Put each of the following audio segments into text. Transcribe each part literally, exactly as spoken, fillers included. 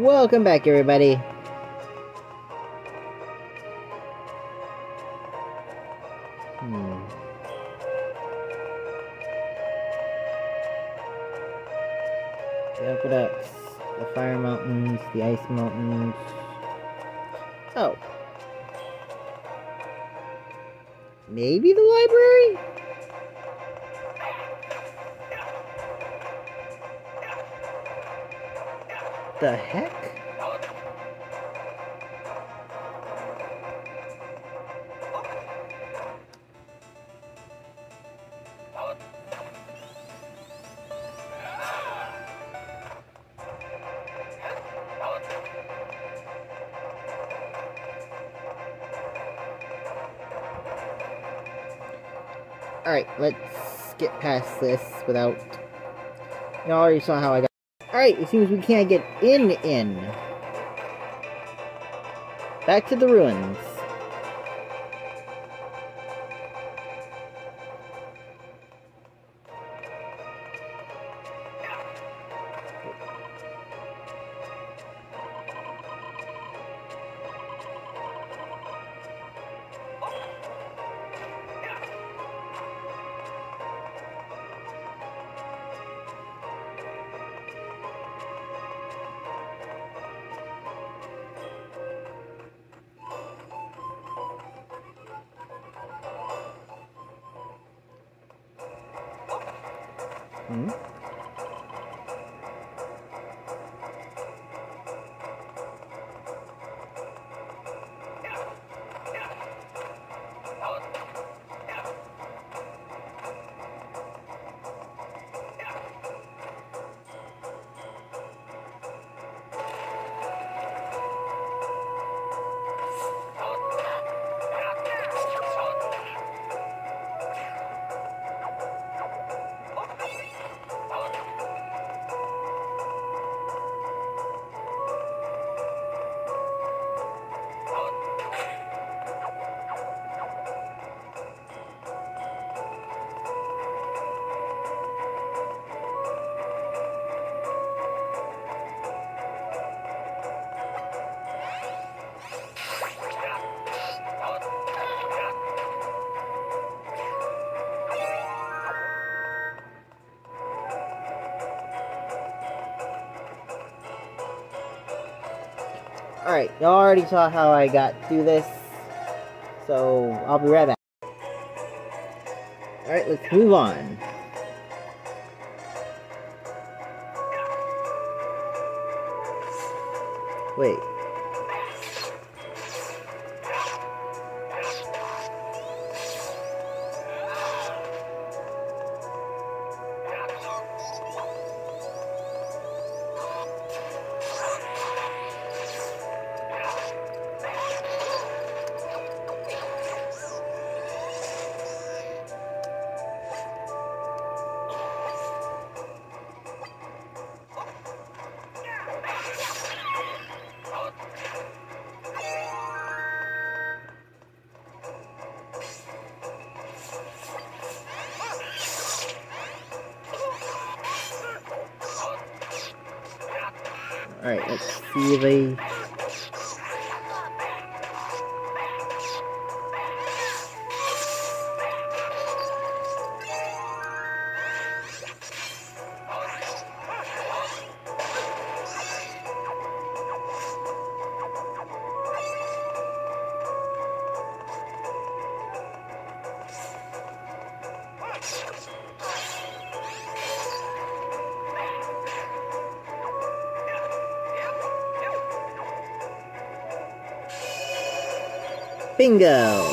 Welcome back, everybody. Hmm. The aqueducts, the fire mountains, the ice mountains. Oh. Maybe the library? The heck? Alright, let's get past this without... You already saw how I got... Alright, it seems we can't get in in. Back to the ruins. Hmm? Alright, you already saw how I got through this, so I'll be right back. Alright, let's move on. Wait. Alright, let's see if I... Bingo!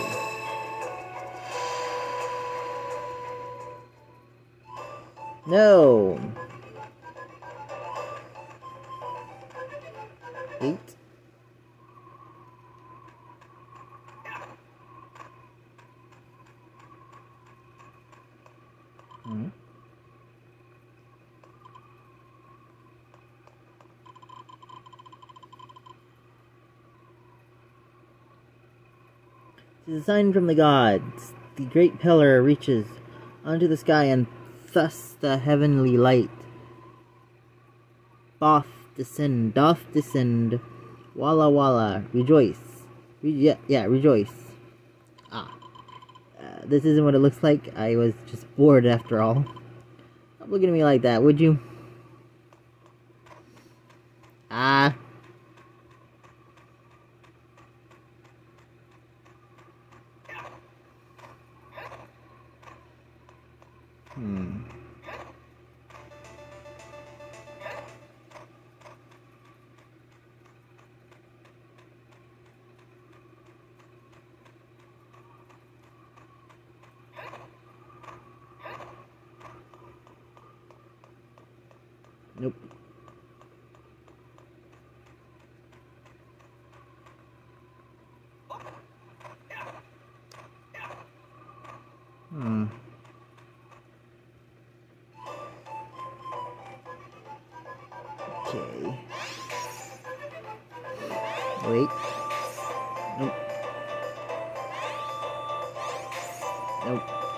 No! Eight? Hmm? It is a sign from the gods. The great pillar reaches onto the sky and thus the heavenly light. Both descend, doth descend. Walla walla, rejoice. Re yeah, yeah, rejoice. Ah. Uh, this isn't what it looks like. I was just bored after all. Don't look at me like that, would you? Ah. Hmm. Nope. Hmm. Okay. Wait. Nope. Nope.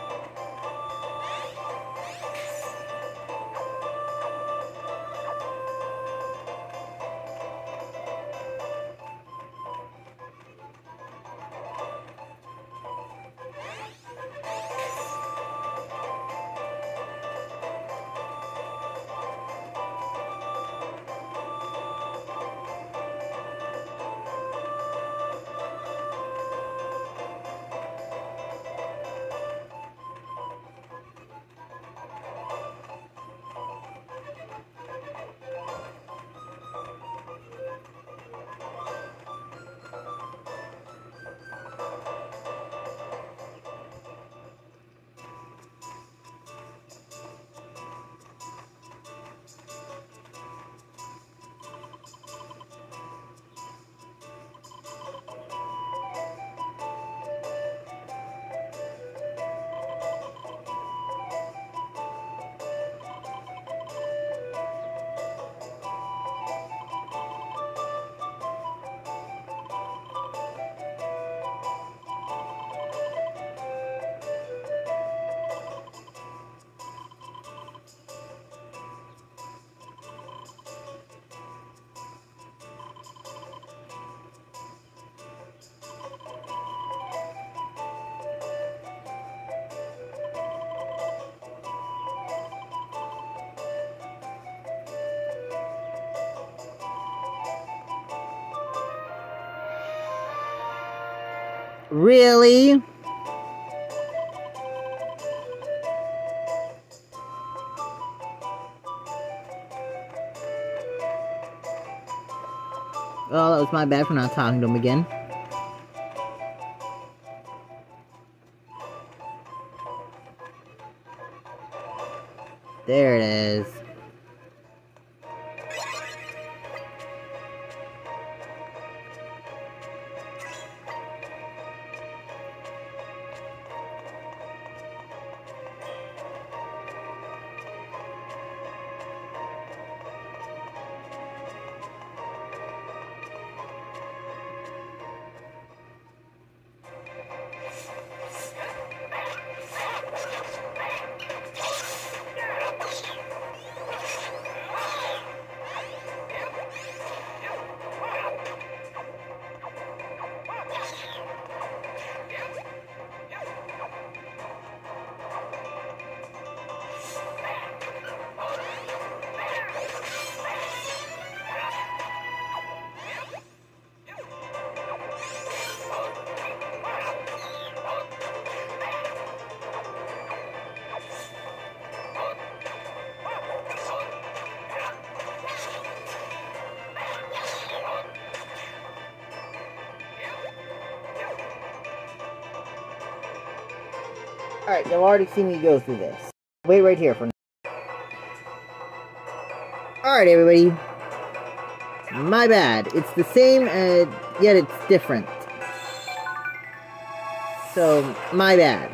Really? Well, that was my bad for not talking to him again. There it is. Alright, you've already seen me go through this. Wait right here for now. Alright, everybody. My bad. It's the same, uh, yet it's different. So, my bad.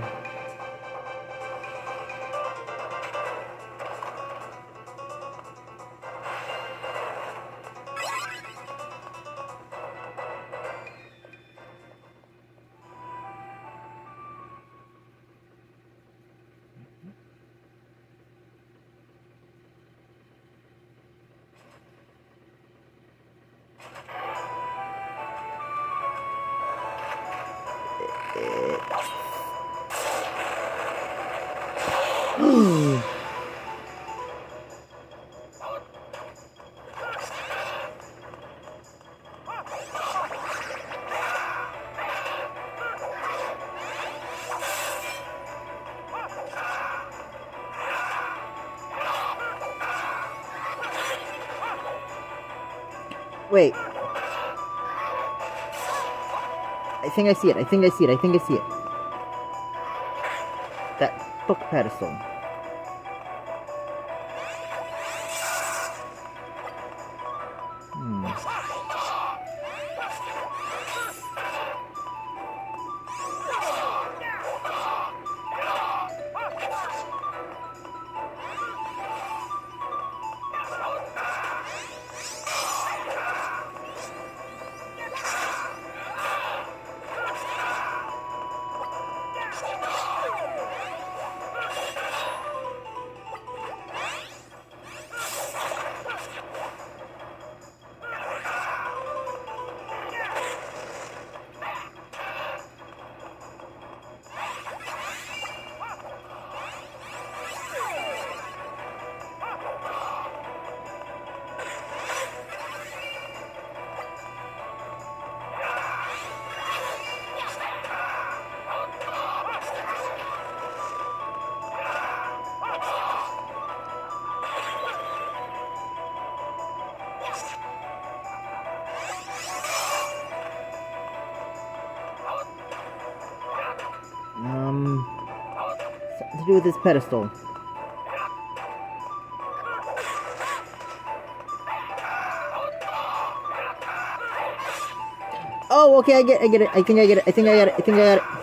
Wait. I think I see it. I think I see it. I think I see it. That book pedestal. Hmm. Um, something to do with this pedestal. Oh, okay, I get, I get it. I think I get it. I think I got it. I think I got it.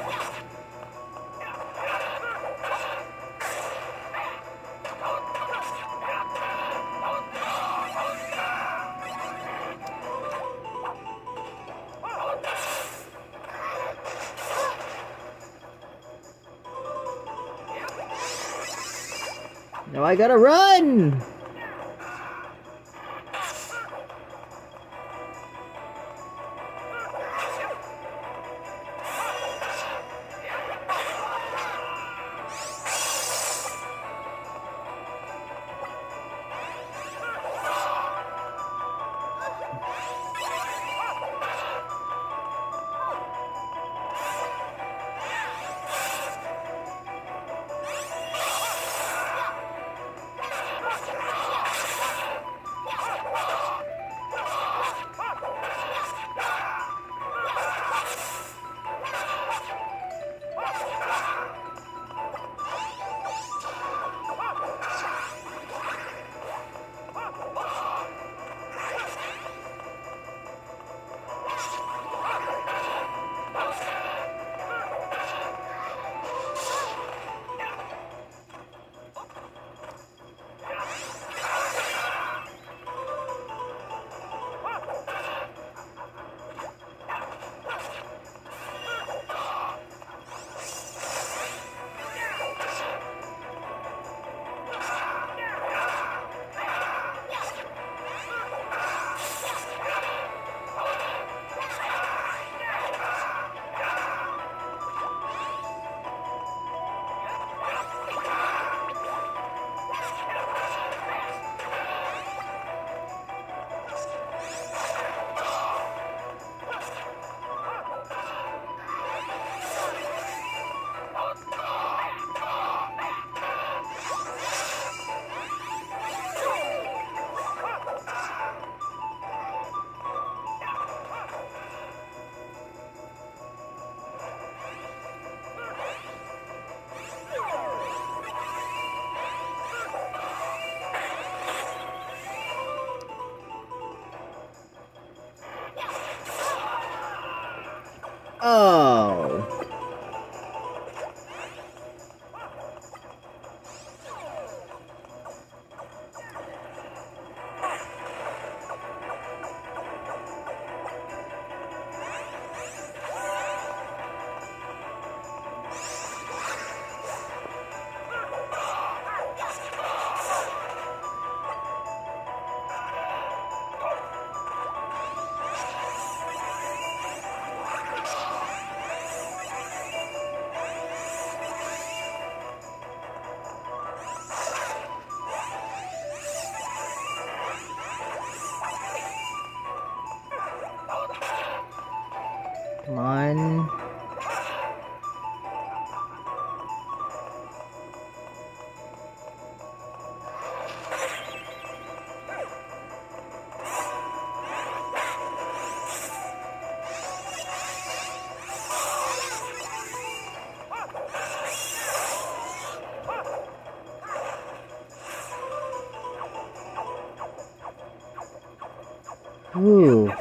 Now I gotta run! Ooh.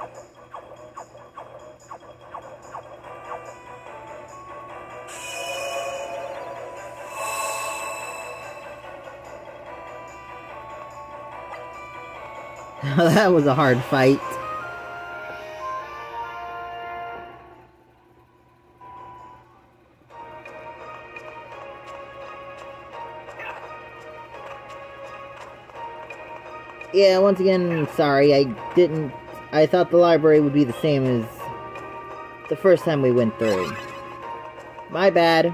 That was a hard fight. Yeah, once again, sorry, I didn't... I thought the library would be the same as the first time we went through. My bad.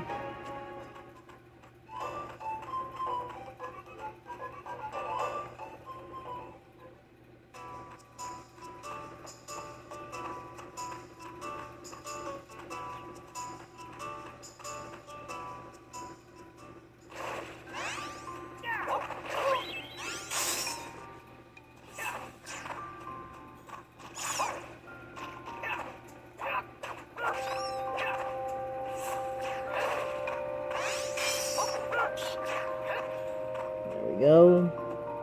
There we go.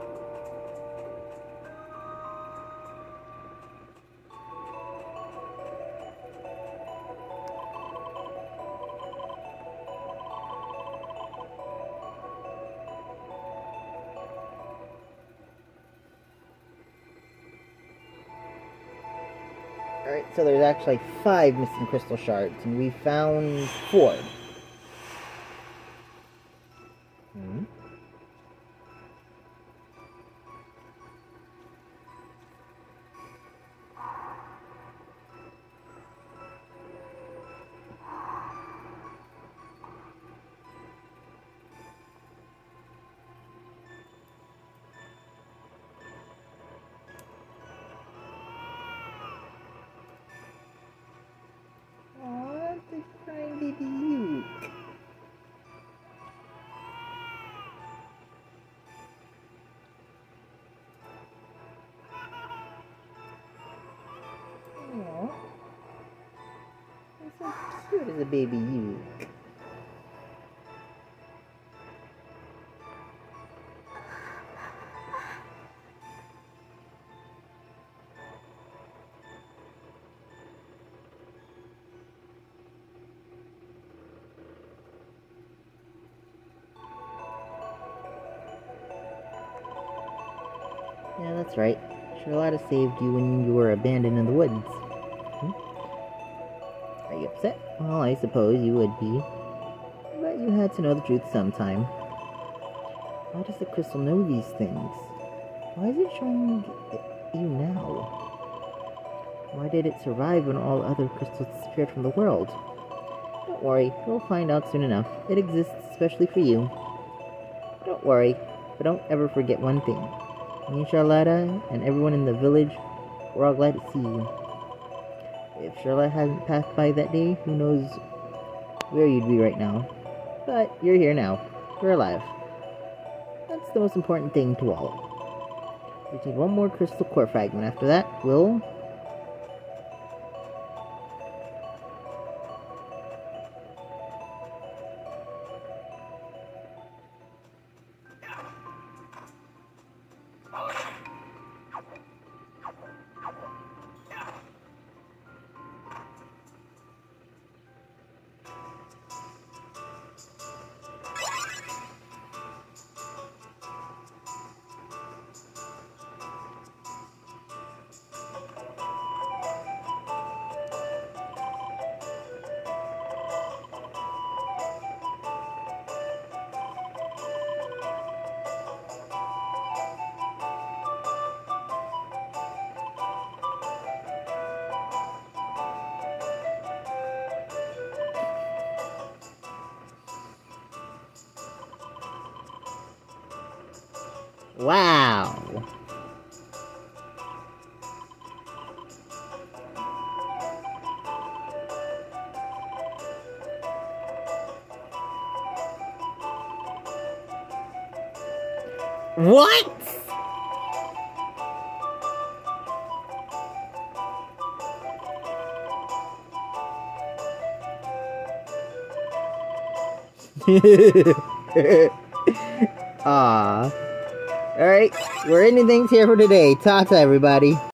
Alright, so there's actually five missing crystal shards, and we found four. Hmm. Baby Luke. Aww. You're so cute as a baby Luke. Yeah, that's right. Charlotta saved you when you were abandoned in the woods. Hmm? Are you upset? Well, I suppose you would be. But you had to know the truth sometime. How does the crystal know these things? Why is it showing you now? Why did it survive when all other crystals disappeared from the world? Don't worry, we'll find out soon enough. It exists especially for you. Don't worry, but don't ever forget one thing. Me and Charlotta and everyone in the village, we're all glad to see you. If Charlotte hadn't passed by that day, who knows where you'd be right now. But you're here now. We're alive. That's the most important thing to all. We need one more crystal core fragment. After that, we'll... Wow! What?! Ah. Alright, we're ending things here for today. Ta-ta, everybody.